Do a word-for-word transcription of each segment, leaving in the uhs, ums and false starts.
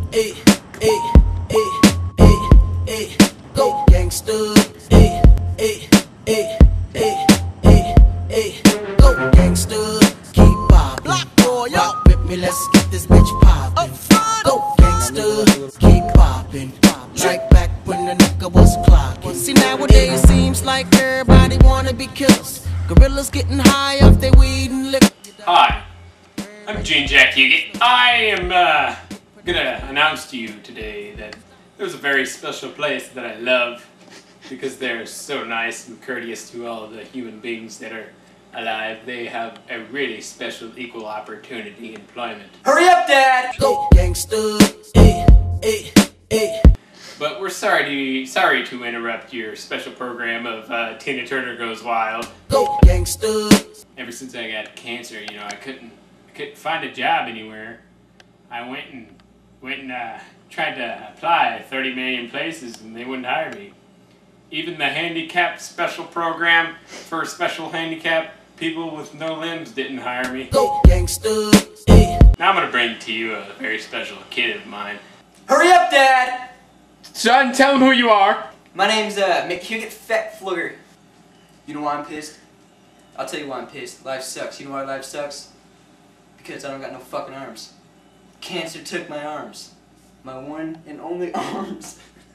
Hey, hey, hey, hey, hey, go gangsters. Hey, hey, hey, hey, hey, hey, go gangsters. Keep poppin', block boy, rock with me, let's get this bitch poppin'. Go gangsters, keep poppin', like back when the nigga was clockin'. See nowadays seems like everybody wanna be killers. Gorillas getting high off their weed and liquor. Hi, I'm Gene Jack Hugett. I am uh, gonna announce to you today that there's a very special place that I love because they're so nice and courteous to all the human beings that are alive. They have a really special equal opportunity employment. Hurry up, Dad! Go gangsters, hey, hey, hey. But we're sorry to sorry to interrupt your special program of uh, Tina Turner Goes Wild. Go gangsters. Ever since I got cancer, you know, I couldn't I couldn't find a job anywhere. I went and went and uh, tried to apply thirty million places, and they wouldn't hire me. Even the handicapped special program for special handicapped people with no limbs didn't hire me. Go gangsters, hey. Now I'm gonna bring to you a very special kid of mine. Hurry up, Dad! Son, tell him who you are. My name's uh, Mick Hugett Fat Flugger. You know why I'm pissed? I'll tell you why I'm pissed. Life sucks. You know why life sucks? Because I don't got no fucking arms. Cancer took my arms. My one and only arms.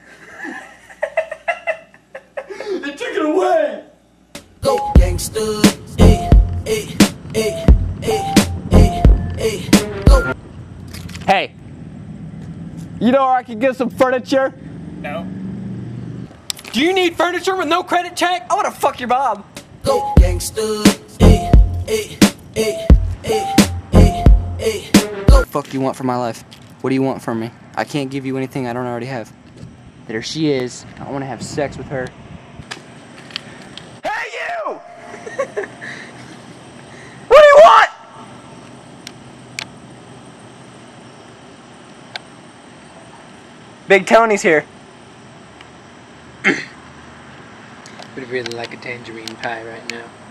They took it away! Go gangsters, hey, hey, hey, hey, hey, hey, go. Hey, you know where I can get some furniture? No. Do you need furniture with no credit check? I wanna fuck your mom. Go gangsters, hey, hey, hey, hey, hey, hey, go. Fuck do you want from my life? What do you want from me? I can't give you anything I don't already have. There she is. I want to have sex with her. Hey, you! What do you want? Big Tony's here. Would really like a tangerine pie right now.